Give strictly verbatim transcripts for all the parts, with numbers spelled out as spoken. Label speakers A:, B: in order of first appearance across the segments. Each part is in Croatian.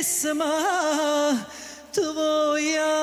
A: pjesma tvoja.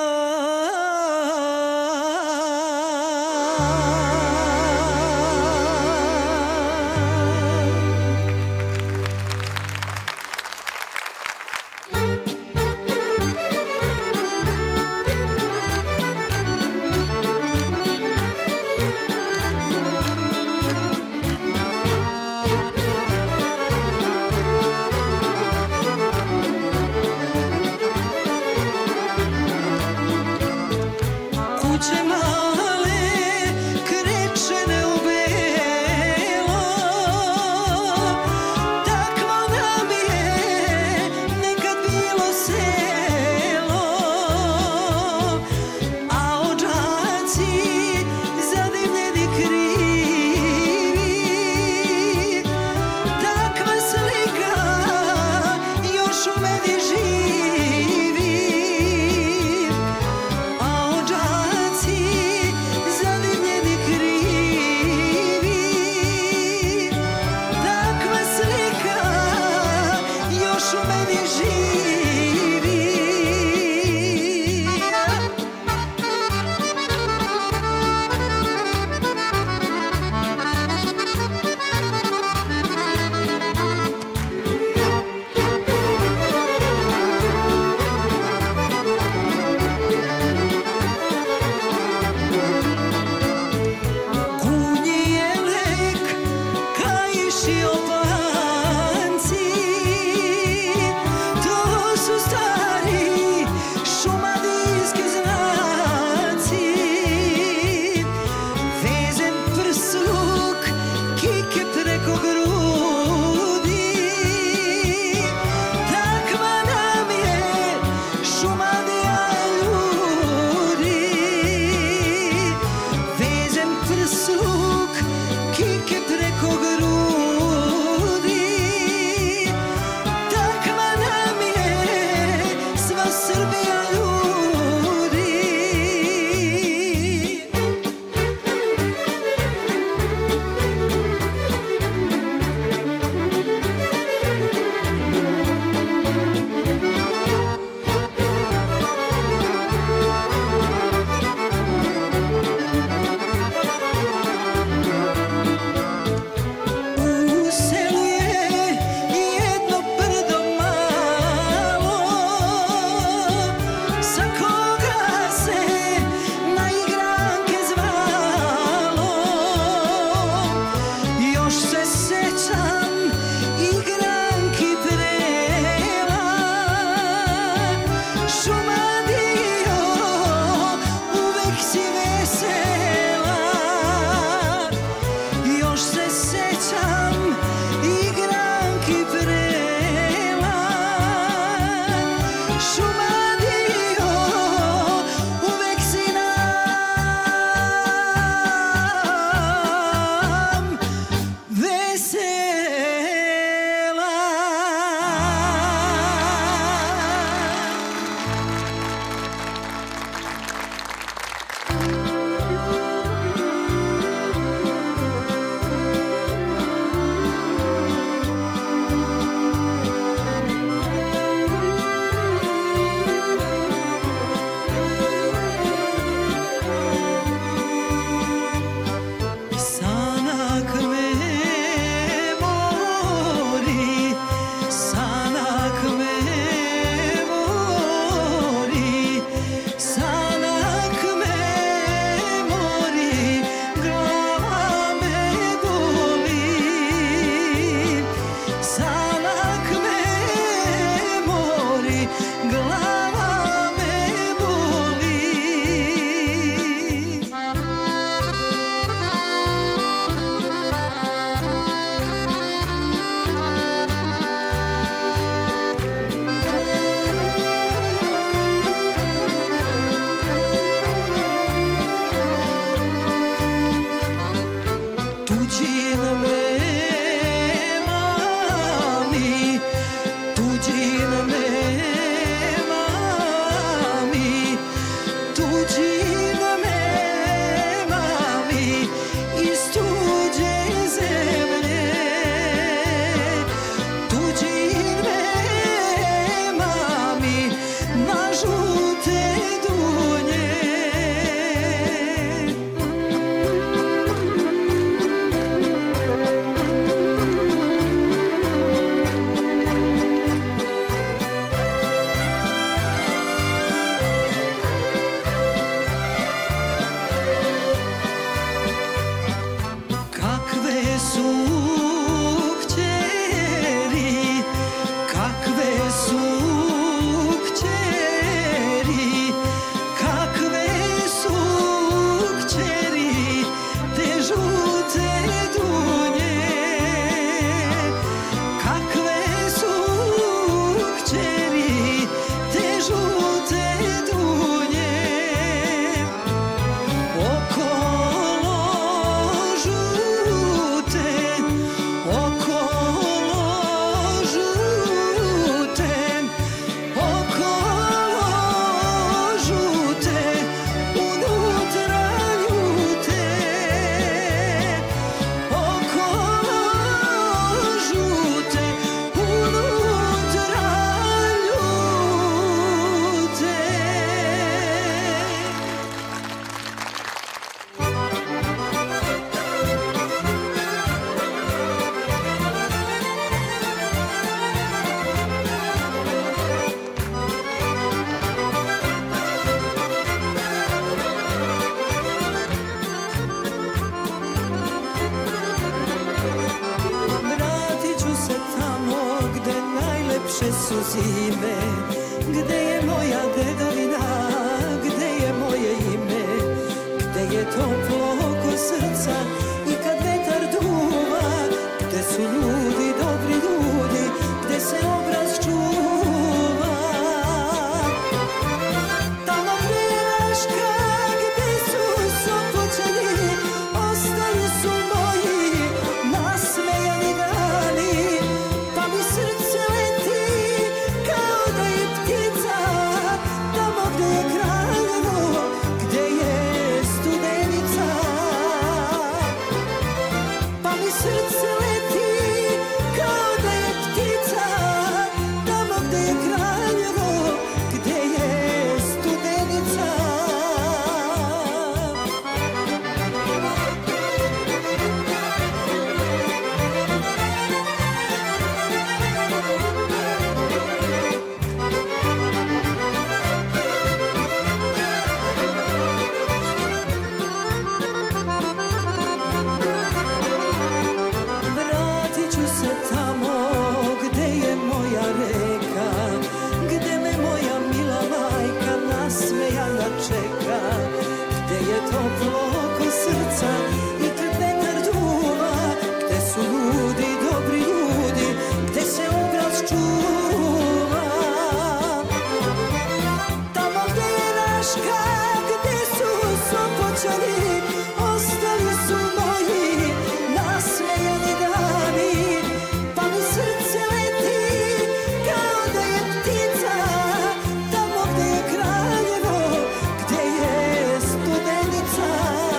A: naše su zime. Gde je moja dedovina, gde je moje ime, gde je toplo oko srca i kad vetar duva, gde su ljudi, dobri ljudi, gde se obraz čuva. Tamo gde je Raška, gde su Sopoćani, ostali su moji nasmejani dani, pa mi srce leti kao da je ptica. Tamo gde je Kraljevo, gde je Studenica, pa mi srce leti kao da je ptica. Tamo gde je Kraljevo, gde je Studenica. Vratit ću se tamo gde je moja reka, gde me moja mila majka nasmejana čeka, gde je toplo oko srca i kad vetar duva, gde su ljudi, dobri ljudi, gde se obraz čuva. Tamo gde je Raška, gde su Sopoćani, ostali su moji nasmejani dani, pa mi srce leti kao da je ptica. Tamo gde je Kraljevo, gde je Studenica,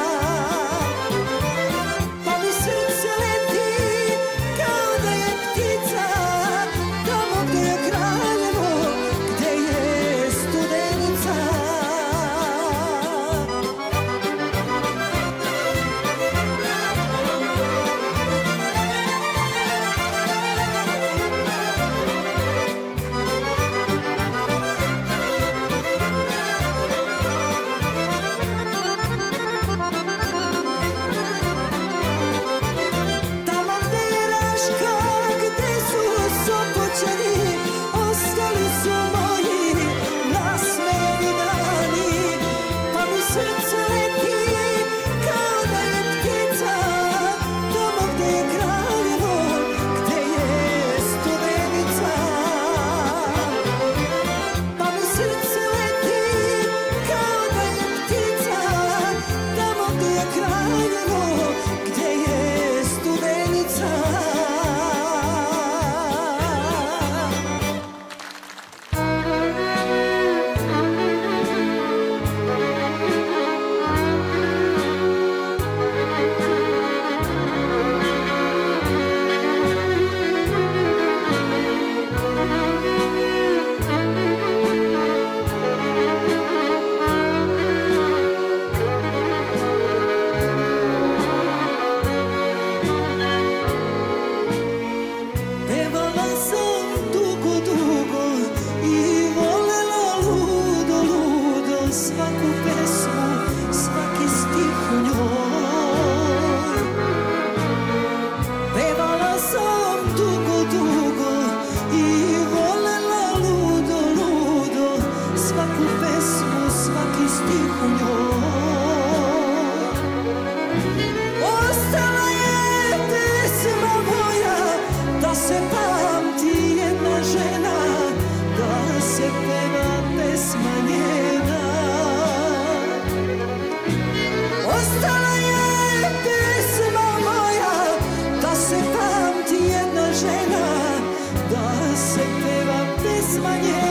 A: pa mi srce leti kao da je ptica. Tamo gde je Kraljevo, gde je Studenica. Tamo gde je Raška, gde su Sopoćani, ostali su moji nasmejani dani, pa mi srce leti kao da je ptica. Tamo gde je Kraljevo, gde je Studenica, pa mi srce leti kao da je ptica. Tamo gde je Kraljevo, gde je Studenica. Pevala sam dugo, dugo i volela ludo, ludo svaku pesmu, svaki stih u njoj. Pevala sam dugo, dugo i volela ludo, ludo svaku pesmu, svaki stih u njoj. Ostala je pesma moja da se pamti jedna žena, da se peva pesma njena. Ostala je pesma moja da se pamti jedna žena, da se peva pesma njena.